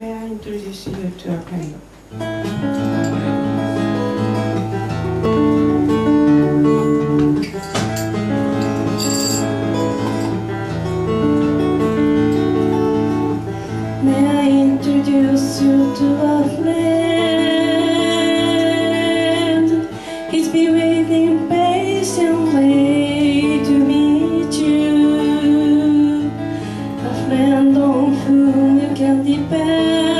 I introduce you to a friend. May I introduce you to a friend? He's been waiting patiently to meet you. A friend on whom you can depend.